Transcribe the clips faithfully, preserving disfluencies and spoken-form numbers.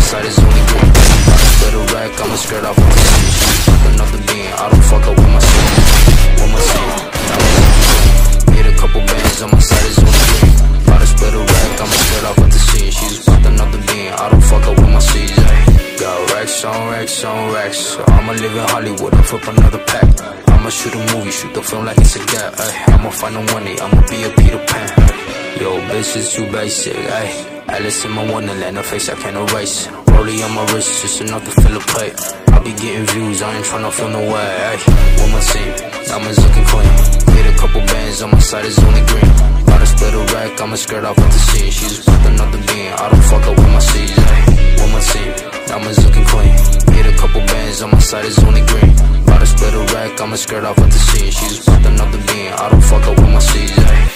side is only green. About to split a rack, I'ma skirt off with the scene. She's with another being, I don't fuck up with my scene. With my scene, now I'm looking clean. Hit a couple bands on my side is only green. About to split a rack, I'ma skirt off with the scene. She's with another being, I don't fuck up with my seeds. Got racks on racks on racks, so I'ma live in Hollywood and flip another pack. I'ma shoot a movie, shoot the film like it's a gap. Ay, I'ma find the money, I'ma be a Peter Pan. Ay. Yo, bitch is too basic. Ay. Alice in my wonderland, her face I can't erase. Rollie on my wrist, just enough to fill a plate. I be getting views, I ain't tryna feel no way. Ay. With my team, diamonds looking clean. Hit a couple bands on my side is only green. About to split a rack, I'ma skirt off with the scene. She's with another being, I don't fuck up with my seeds. Ay. With my team, diamonds looking clean. Hit a couple bands on my side is only green. About to split a rack, I'ma skirt off with the scene. She's with another being, I don't fuck up with my seeds. Ay.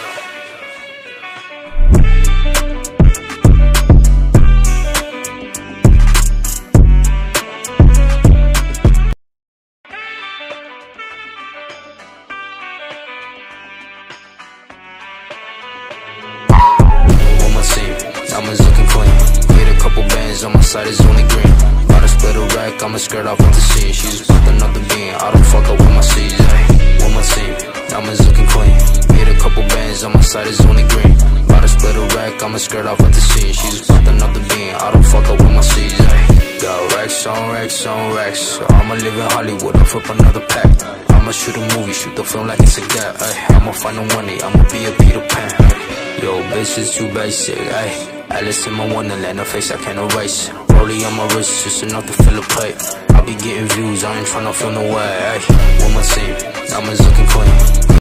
Diamonds looking clean. Hit a couple bands on my side is only green. About to split a rack, I'ma skirt off with the scene. She's with another being, I don't fuck up with my seeds. Ay. With my team, diamonds looking clean. Hit a couple bands on my side is only green. About to split a rack, I'ma skirt off with the scene. She's with another being, I don't fuck up with my seeds. Ay. Got racks on racks on racks, so I'ma live in Hollywood and flip another pack. I'ma shoot a movie, shoot the film like it's a gap. Ay. I'ma find the money, I'ma be a Peter Pan. Ay. Yo, bitch is too basic. Ay. Alice in my wonderland, her face I can't erase. Rollie on my wrist, just enough to fill a plate. I be getting views, I ain't tryna feel no way. Ay. With my team, diamonds looking clean.